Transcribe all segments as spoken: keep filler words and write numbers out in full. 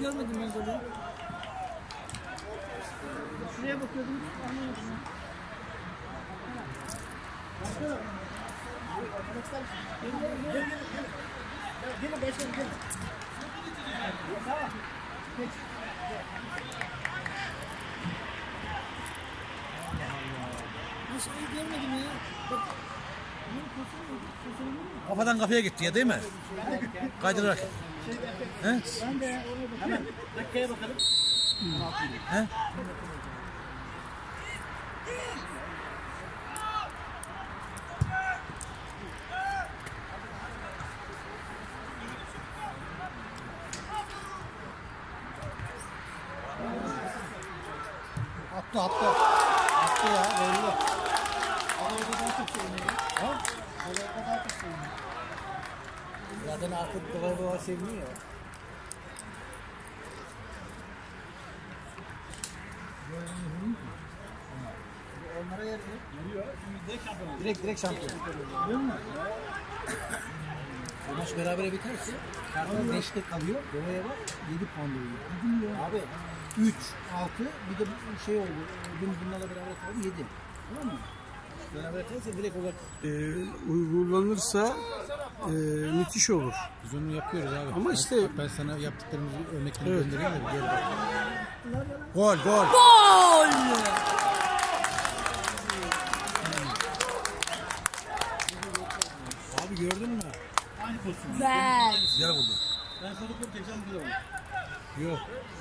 görmedim ben golü. Şuraya bakıyordum. Gel gel gel. Gelin başlayalım gelin. Tamam. Geç. Nasıl görmedim ya? Bak. Kafadan kafaya gitti ya değil mi? Kaydırarak. He? Ben de hemen dakikaya bakalım. He? Attı attı. Attı ya belli. Oraya kadar çok sevmiyor. Ha? Oraya kadar çok sevmiyor. Zaten artık kolay kolay sevmiyor. Onlara yarıyor. Yarıyor. Direkt şampiyon. Direkt direkt şampiyon. Biliyor musun? Bu maç berabere biterse Kartal beşte kalıyor. Deveye bak yedi puan oluyor. Abi üç, altı bir de bir şey oldu. Dün bunlarla beraber kaldı yedi. Tamam mı? Beraber kalırsa direkt olarak e, uygulanırsa e, müthiş olur. Biz onu yapıyoruz abi. Ama işte Bak ben sana yaptıklarımızı örneklerini evet. göndereyim de bir gör bak. Gol gol. Gol! Abi gördün mü? Aynı pozisyon. Ver. Güzel vurdu. Ben Sadık'ın tekrar bir oldu. Yok.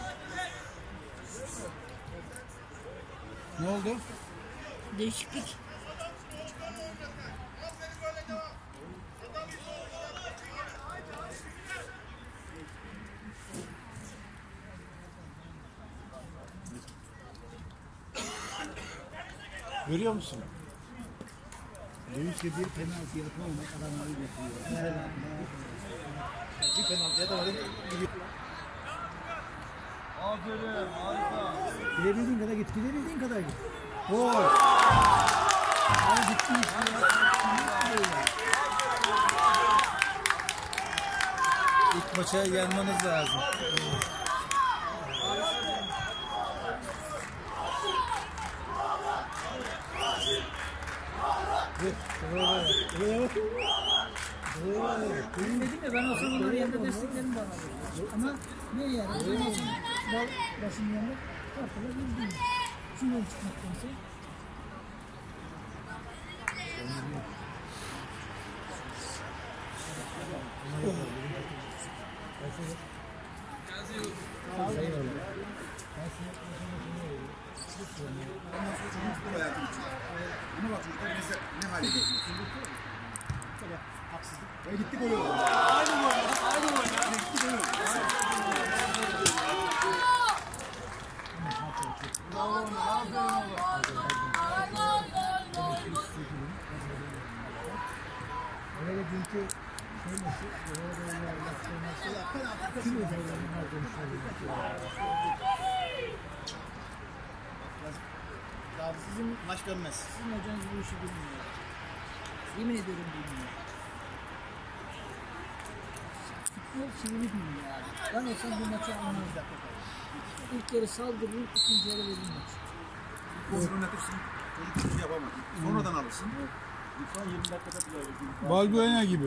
Ne oldu? Değişiklik. Görüyor musun? dövüşte bir penaltı yapamamak adamları getiriyor. Bir penaltıya da öyle gidiyor. Aferin, harika. Gidebildiğin kadar git. Gidebildiğin kadar git. Gol. Abi gitti işte. İlk maça yenmeniz lazım. Benim dedim ya ben olsam onların yanında desteklerim bana. Ama ne yani? Ben olsam bal başının yanında Kartal'a girdim. Şundan çıkmaktansa. Ama bak çocuklar neyse ne hale getiriyor. Haksızlık. Ya gitti gol oldu. Aynı gol. Aynı gol. Gitti gol oldu. Bravo. Aferin oğlum. Öyle dünkü şey nasıl? Böyle böyle yaptığı nasıl? Kim özellikler konuşuyor? Ya sizin maç dönmez. Sizin hocanız bu işi bilmiyor. Yemin ediyorum bilmiyor. Futbol çivili bilmiyor abi. Ben olsam bu maçı almazdım. İlk yarı saldırır, ikinci yarı verir maç. Golü oynatırsın. Çocuk hiçbir şey yapamaz. Sonradan alırsın. Lütfen yirmi dakikada bile öyle. Balbuena gibi.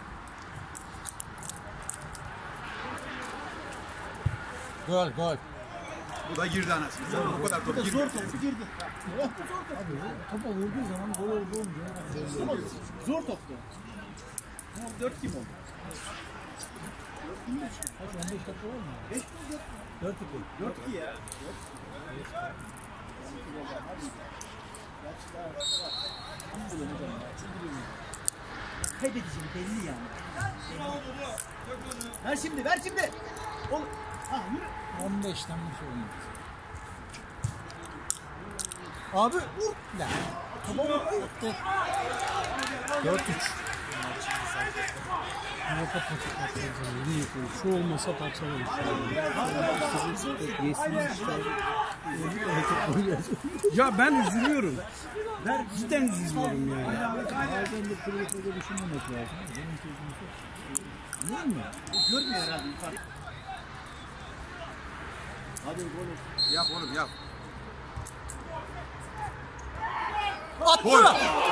Gol gol. Bu da girdi anasını. Sen o kadar top girdi. Zor topu girdi. Abi topa vurduğu zaman gol oldu olmuyor. Zor toptu. dört kim oldu? Kaç on beş dakika var mı? dört iki. dört iki ya. Kaybedeceğim belli yani. Ver şimdi, ver şimdi. Oğlum. Ha, yürü. on beşten bir şey olmaz. Abi vur. Ya. Topa vurdu. dört üç. Avrupa parçalarını iyi yapıyor. Şu olmasa parçalamış. Ya ben üzülüyorum. Ben cidden üzülüyorum yani. Bazen de kulüpte düşünmemek lazım. Benim sözümü çok. Değil mi? Görmüyor herhalde yukarı. Hadi gol. Yap oğlum yap. Attı.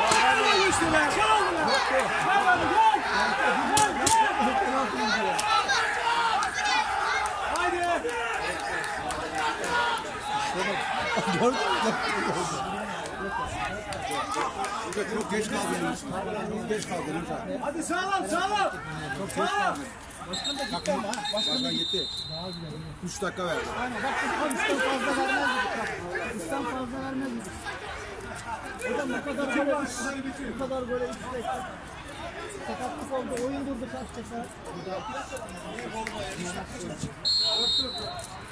Çok geç kaldın. Çok geç kaldın. Hadi sağlam sağlam. Sağlam. Takım başkan gitti. üç dakika verdi. Aynen bak bu üstten fazla vermez dedik bak. Üstten fazla vermez dedik. Hocam bu kadar böyle bu kadar böyle üç dakika. Sakatlık oldu, oyun durdu kaç sefer.